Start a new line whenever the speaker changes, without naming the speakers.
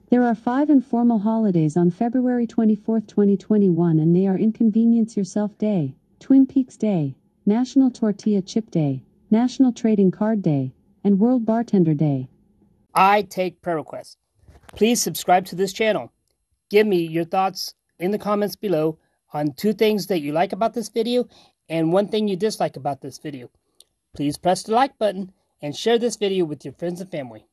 There are 5 informal holidays on February 24, 2021, and they are Inconvenience Yourself Day, Twin Peaks Day, National Tortilla Chip Day, National Trading Card Day, and World Bartender Day.
I take prayer requests. Please subscribe to this channel. Give me your thoughts in the comments below on 2 things that you like about this video and 1 thing you dislike about this video. Please press the like button and share this video with your friends and family.